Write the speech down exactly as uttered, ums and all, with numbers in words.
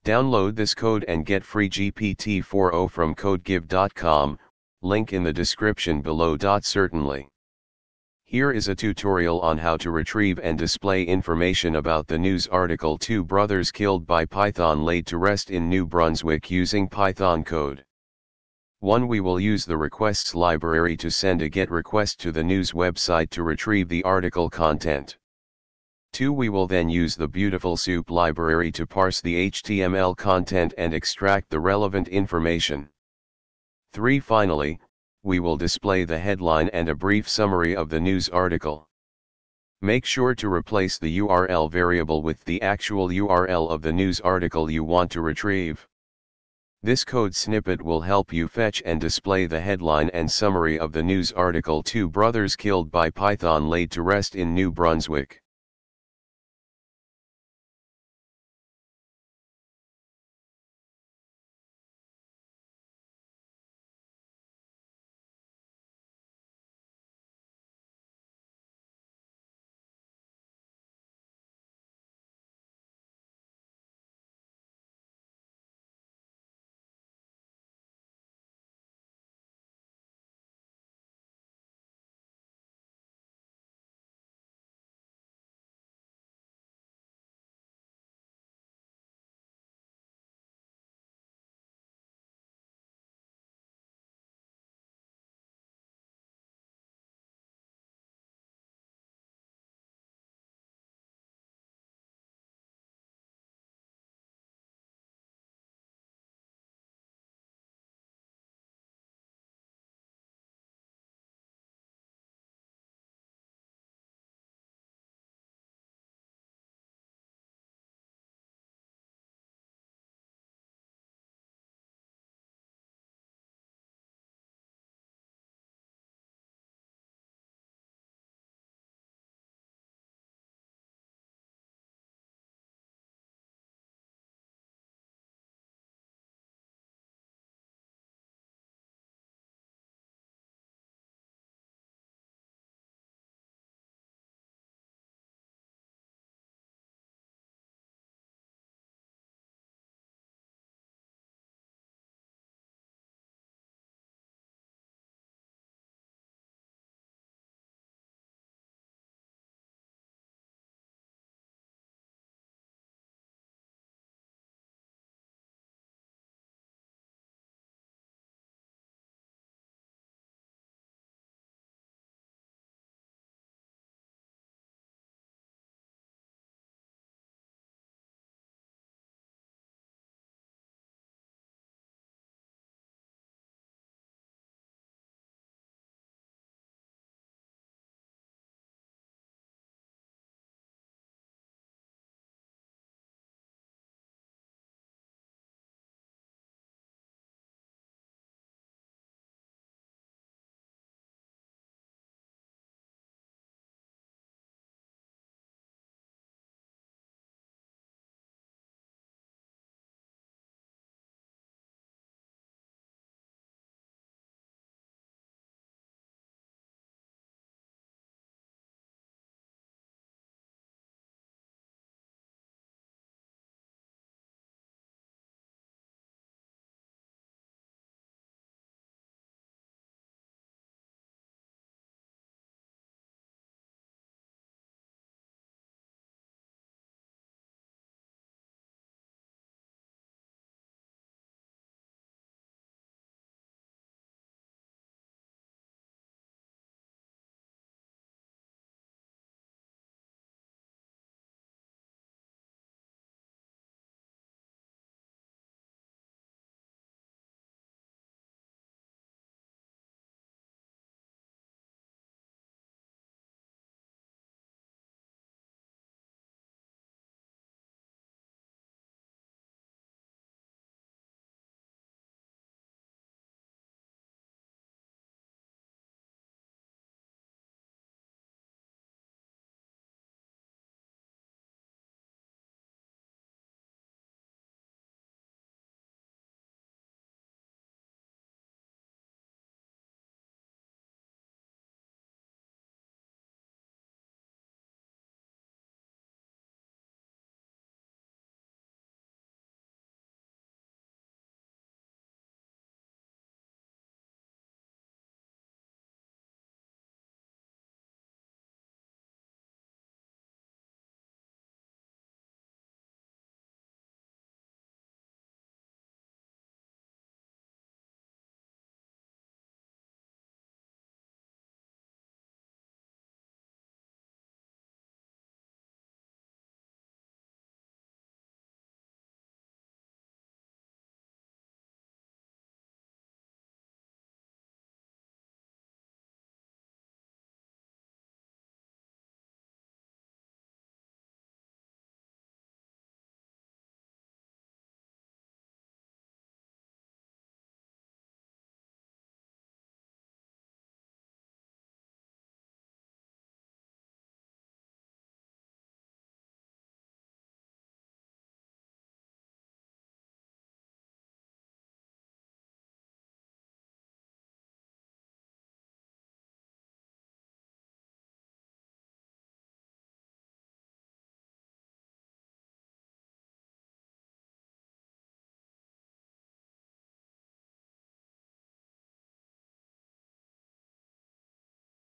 Download this code and get free G P T four o from codegive dot com, link in the description below. Certainly. Here is a tutorial on how to retrieve and display information about the news article Two Brothers Killed by Python Laid to Rest in New Brunswick using Python code. one We will use the requests library to send a GET request to the news website to retrieve the article content. two We will then use the beautifulsoup library to parse the H T M L content and extract the relevant information. three Finally, we will display the headline and a brief summary of the news article. Make sure to replace the U R L variable with the actual U R L of the news article you want to retrieve. This code snippet will help you fetch and display the headline and summary of the news article Two Brothers Killed by Python Laid to Rest in New Brunswick.